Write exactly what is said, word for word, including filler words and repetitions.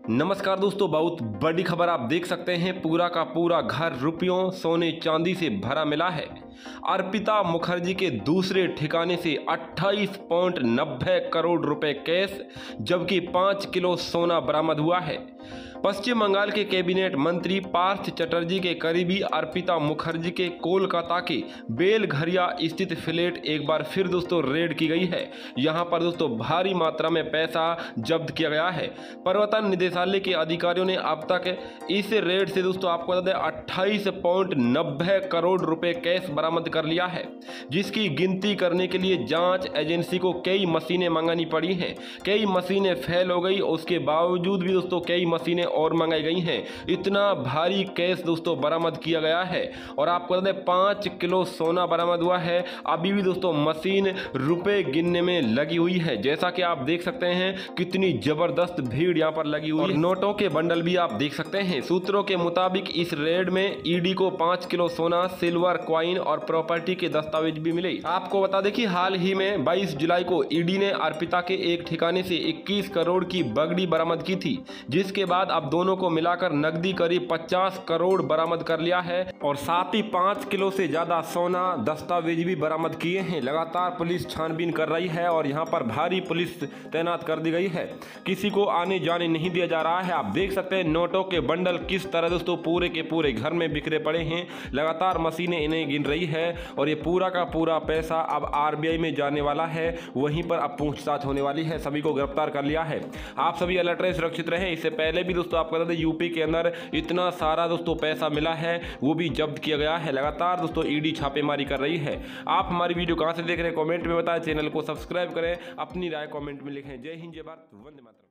नमस्कार दोस्तों, बहुत बड़ी खबर आप देख सकते हैं। पूरा का पूरा घर रुपयों सोने चांदी से भरा मिला है। अर्पिता मुखर्जी के दूसरे ठिकाने से अट्ठाईस पॉइंट नब्बे करोड़ रुपए कैश जबकि पाँच किलो सोना बरामद हुआ है। पश्चिम बंगाल के कैबिनेट मंत्री पार्थ चटर्जी के करीबी अर्पिता मुखर्जी के कोलकाता के बेलघरिया स्थित फ्लैट एक बार फिर दोस्तों रेड की गई है। यहां पर दोस्तों भारी मात्रा में पैसा जब्त किया गया है। प्रवर्तन निदेशालय के अधिकारियों ने अब तक इस रेड से दोस्तों आपको बता दें अट्ठाईस पॉइंट नब्बे करोड़ रुपए कैश बरामद कर लिया है, जिसकी गिनती करने के लिए जांच एजेंसी को कई मशीनें मंगानी पड़ी हैं। कई मशीनें फेल हो गई, उसके बावजूद भी दोस्तों कई मशीनें और मंगाई गई हैं। इतना भारी कैश दोस्तों बरामद किया गया है। और आपको बता दें पाँच किलो सोना बरामद हुआ है। अभी भी दोस्तों मशीन रुपए गिनने में लगी हुई है। जैसा कि आप देख सकते हैं कितनी जबरदस्त भीड़ यहां पर लगी हुई है। नोटों के बंडल भी आप देख सकते हैं। सूत्रों के मुताबिक इस रेड में ईडी को पाँच किलो सोना, सिल्वर क्वाइन और प्रॉपर्टी के दस्तावेज भी मिले। आपको बता दें कि हाल ही में बाईस जुलाई को ईडी ने अर्पिता के एक ठिकाने से इक्कीस करोड़ की बगड़ी बरामद की थी, जिसके बाद अब दोनों को मिलाकर नकदी करीब पचास करोड़ बरामद कर लिया है। और साथ ही पाँच किलो से ज्यादा सोना, दस्तावेज भी बरामद किए हैं। लगातार पुलिस छानबीन कर रही है और यहाँ पर भारी पुलिस तैनात कर दी गई है। किसी को आने जाने नहीं दिया जा रहा है। आप देख सकते हैं नोटों के बंडल किस तरह दोस्तों पूरे के पूरे घर में बिखरे पड़े हैं। लगातार मशीनें इन्हें गिन रही है और ये पूरा का पूरा पैसा अब आरबीआई में जाने वाला है। वहीं पर अब पूछताछ होने वाली है। सभी को गिरफ्तार कर लिया है। आप सभी अलर्ट रहे, सुरक्षित रहे। इससे पहले भी दोस्तों आपको बता दें यूपी के अंदर इतना सारा दोस्तों पैसा मिला है, वो भी जब्त किया गया है। लगातार दोस्तों ईडी छापेमारी कर रही है। आप हमारी वीडियो कहां से देख रहे हैं कमेंट में बताएं। चैनल को सब्सक्राइब करें, अपनी राय कमेंट में लिखें। जय हिंद, जय भारत, वंदे मातरम।